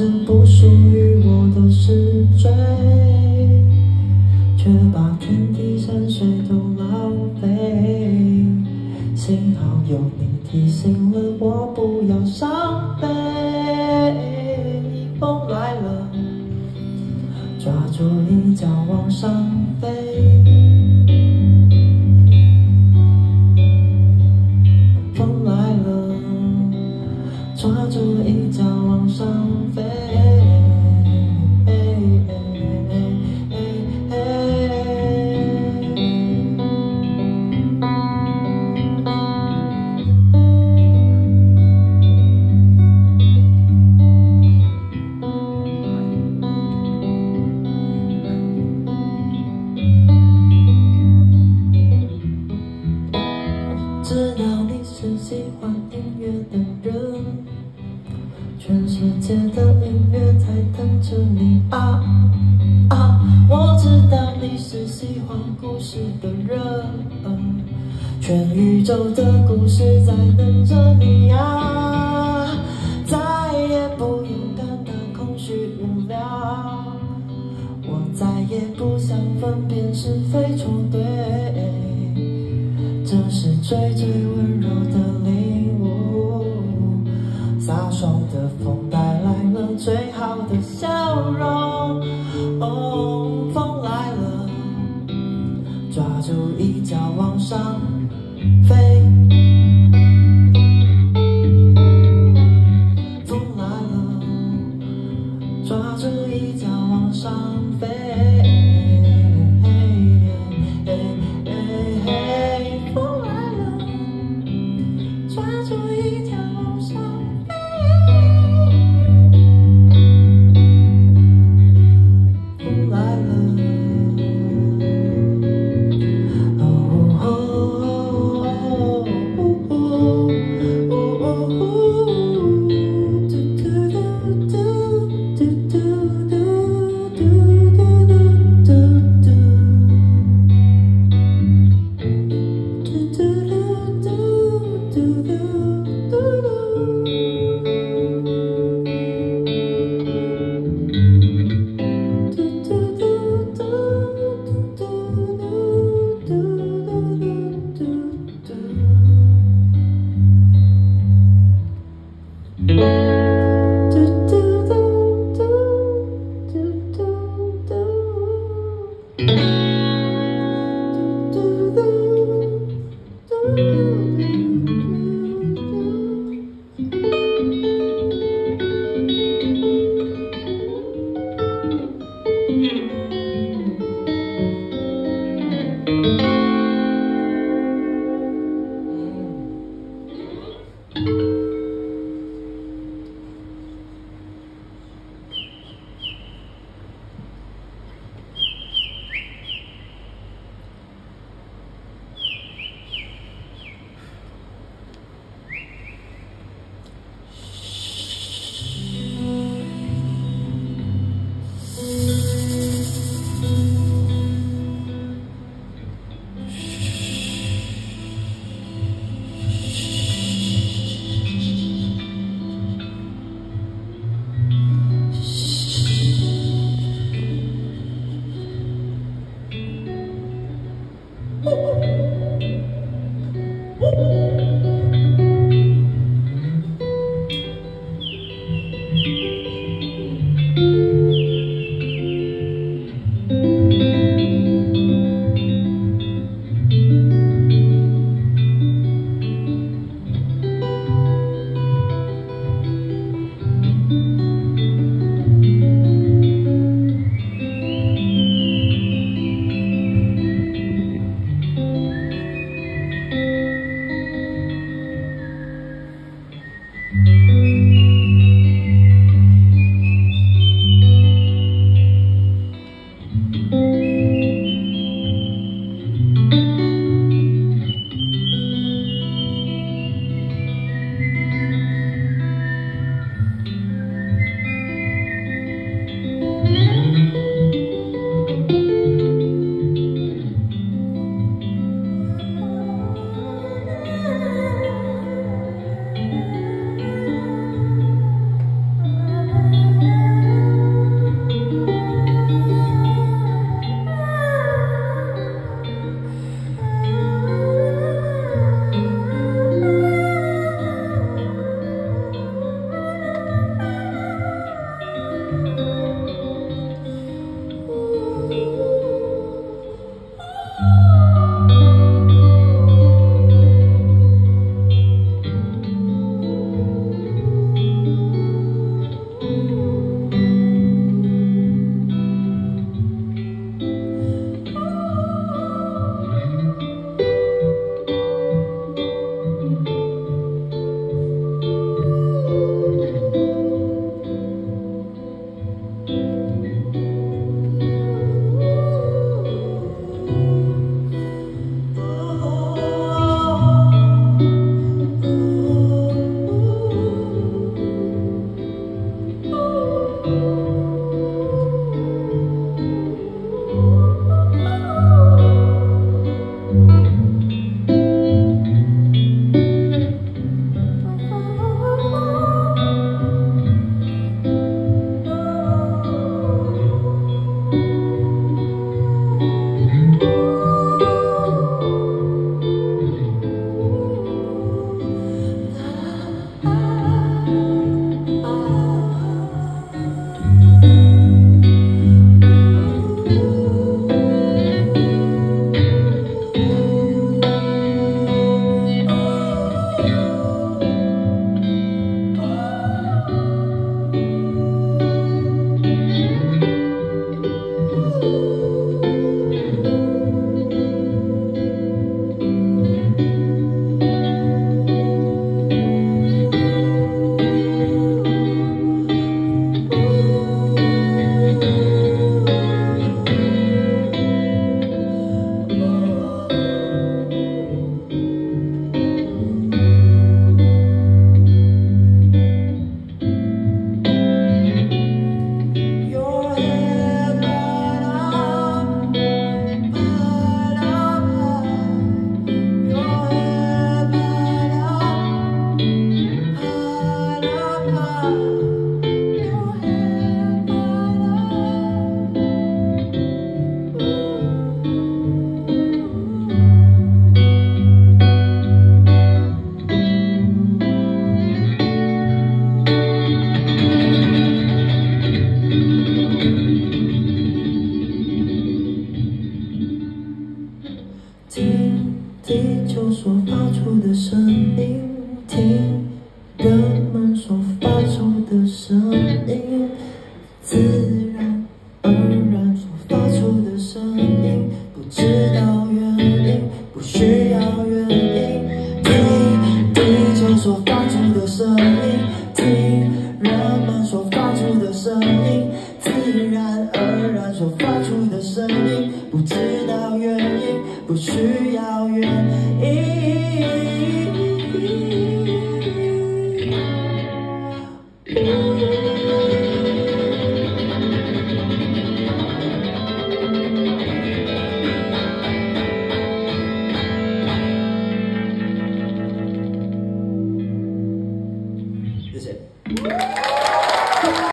着不属于我的是追，却把天地山水都浪费。幸好有你提醒了我不要伤悲。风来了，抓住一角往上飞。风来了，抓住一角往上飞。知道你是喜欢音乐的人，全世界的音乐在等着你啊啊！我知道你是喜欢故事的人，全宇宙的故事在等着你啊！再也不用感到空虚无聊，我再也不想分辨是非错对。这是最最温柔的礼物，飒爽的风带来了最好的笑容。哦，风来了，抓住一角往上飞。风来了，抓住一角往上飞。抓住一角往上飞。 声音，自然而然所发出的声音，不知道原因，不需要原因。听地球所发出的声音，听人们所发出的声音，自然而然所发出的声音，不知道原因，不需要原因。